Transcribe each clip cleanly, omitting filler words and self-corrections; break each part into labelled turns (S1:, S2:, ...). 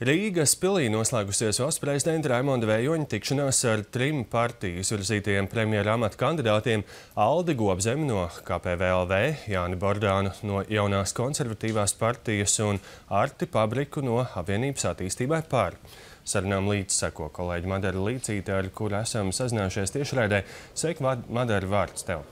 S1: Rīgas pilī noslēgusies valsts prezidenta Raimonda Vējoņa tikšanās ar 3 partiju izvirzītajiem premjera amata kandidātiem – Aldi Gobzemi no KPVLV, Jāni Bordānu no Jaunās konservatīvās partijas un Arti Pabriku no Apvienības attīstībai par. Sarunām līdz seko kolēģi Madara Līcīte, ar kuru esam sazinājušies tiešraidē. Sveiki, Madara, vārds tev!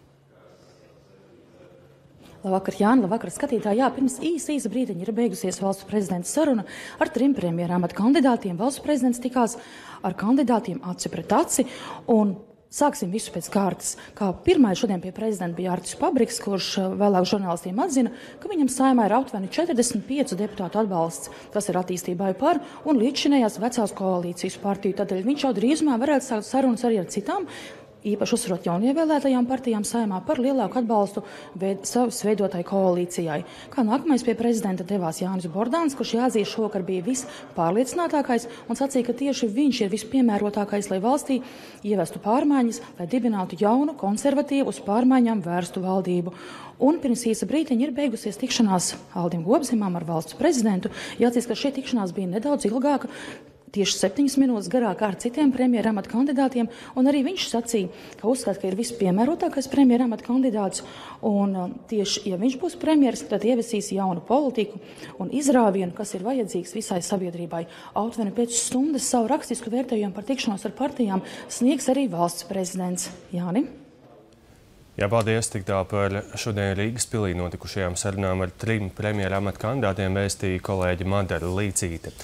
S2: Labvakar, Jāni, labvakar, skatītāji. Pirms īsa brīdiņa ir beigusies valsts prezidenta saruna ar 3 premjera amata kandidātiem. Valsts prezidents tikās ar kandidātiem aci pret aci un sāksim visu pēc kārtas. Kā pirmais šodien pie prezidenta bija Artis Pabriks, kurš vēlāk žurnālistiem atzina, ka viņam Saeimā ir aptuveni 45 deputātu atbalsts. Tas ir attīstībai par un līdzšinējās vecās koalīcijas partiju. Tādēļ viņš jau drīzumā varētu sākt sarunas arī ar citām, īpaši uzsverot jaunievēlētajām partijām Saeimā par lielāku atbalstu savas veidotai koalīcijai. Kā nākamais pie prezidenta devās Jānis Bordāns, kurš jāatzīst šovakar bija vispārliecinātākais un sacīja, ka tieši viņš ir vispiemērotākais, lai valstī ievestu pārmaiņas, lai dibinātu jaunu, konservatīvu, uz pārmaiņām vērstu valdību. Un pirms īsa brīdiņa ir beigusies tikšanās Aldim Gobzemam ar valsts prezidentu. Jāatzīst, ka šī tikšanās bija nedaudz ilgāka, tieši 7 minūtes garāk ar citiem premjera amata kandidātiem, un arī viņš sacīja, ka uzskata, ka ir vispiemērotākais premjera amata kandidāts, un tieši, ja viņš būs premjeras, tad ieviesīs jaunu politiku un izrāvienu, kas ir vajadzīgs visai sabiedrībai. Aptuveni pēc stundas savu rakstisku vērtējumu par tikšanos ar partijām sniegs arī valsts prezidents. Jāni?
S1: Jā, paldies tik tā par šodien Rīgas pilī notikušajām sarunām ar 3 premjera amata kandidātiem, vēstīja kolēģi Madara Līcīte.